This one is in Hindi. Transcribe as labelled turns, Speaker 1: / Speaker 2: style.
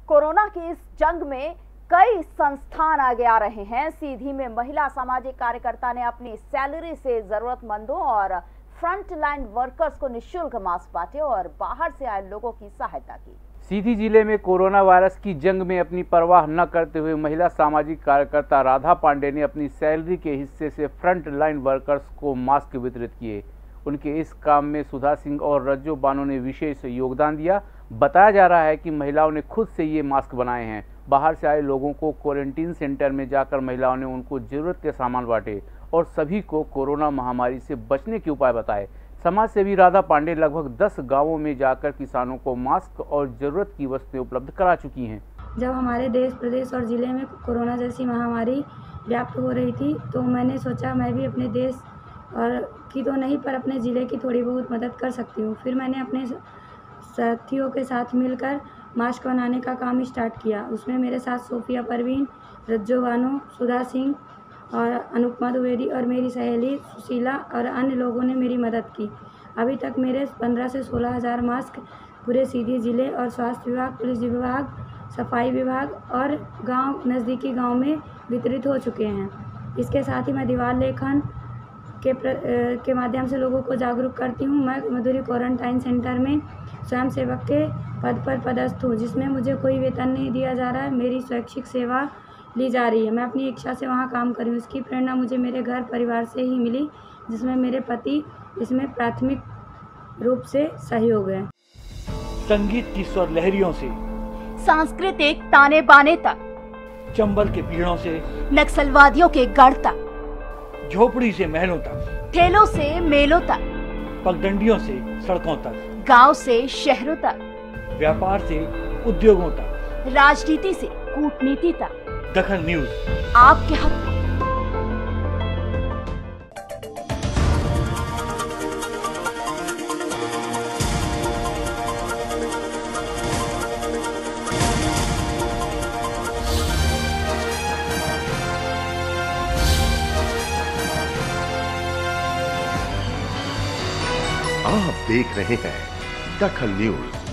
Speaker 1: कोरोना की इस जंग में कई संस्थान आगे आ रहे हैं। सीधी में महिला सामाजिक कार्यकर्ता ने अपनी सैलरी से जरूरतमंदों और फ्रंट लाइन वर्कर्स को निःशुल्क मास्क बांटे और बाहर से आए लोगों की सहायता की।
Speaker 2: सीधी जिले में कोरोना वायरस की जंग में अपनी परवाह न करते हुए महिला सामाजिक कार्यकर्ता राधा पांडे ने अपनी सैलरी के हिस्से से फ्रंट लाइन वर्कर्स को मास्क वितरित किए। उनके इस काम में सुधा सिंह और रज्जो बानो ने विशेष योगदान दिया। बताया जा रहा है कि महिलाओं ने खुद से ये मास्क बनाए हैं। बाहर से आए लोगों को क्वारंटीन सेंटर में जाकर महिलाओं ने उनको जरूरत के सामान बांटे और सभी को कोरोना महामारी से बचने के उपाय बताए। समाज सेवी राधा पांडे लगभग 10 गांवों में जाकर किसानों को मास्क और जरूरत की वस्तुएं उपलब्ध करा चुकी हैं।
Speaker 3: जब हमारे देश, प्रदेश और ज़िले में कोरोना जैसी महामारी व्याप्त हो रही थी तो मैंने सोचा मैं भी अपने देश और की तो नहीं पर अपने ज़िले की थोड़ी बहुत मदद कर सकती हूँ। फिर मैंने अपने साथियों के साथ मिलकर मास्क बनाने का काम स्टार्ट किया। उसमें मेरे साथ सोफिया परवीन, रज्जो बानो, सुधा सिंह और अनुपमा द्विवेदी और मेरी सहेली सुशीला और अन्य लोगों ने मेरी मदद की। अभी तक मेरे 15 से 16 हज़ार मास्क पूरे सीधी ज़िले और स्वास्थ्य विभाग, पुलिस विभाग, सफाई विभाग और गांव, नज़दीकी गांव में वितरित हो चुके हैं। इसके साथ ही मैं दीवार लेखन के माध्यम से लोगों को जागरूक करती हूँ। मैं मधुरी क्वारंटाइन सेंटर में स्वयं सेवक के पद पर पदस्थ हूँ, जिसमें मुझे कोई वेतन नहीं दिया जा रहा है। मेरी स्वैच्छिक सेवा ली जा रही है। मैं अपनी इच्छा से वहाँ काम कर रही हूँ। इसकी प्रेरणा मुझे मेरे घर परिवार से ही मिली, जिसमें मेरे पति इसमें प्राथमिक रूप से सहयोग है।
Speaker 4: संगीत की स्वर लहरियों से
Speaker 1: सांस्कृतिक ताने बाने तक,
Speaker 4: चंबल के पीड़ों से
Speaker 1: नक्सलवादियों के गढ़ तक,
Speaker 4: झोपड़ी से महलों तक,
Speaker 1: ठेलों से मेलों तक,
Speaker 4: पगडंडियों से सड़कों तक,
Speaker 1: गांव से शहरों तक,
Speaker 4: व्यापार से उद्योगों तक,
Speaker 1: राजनीति से कूटनीति तक,
Speaker 4: दखल न्यूज
Speaker 1: आपके हक में।
Speaker 5: आप देख रहे हैं दखल न्यूज।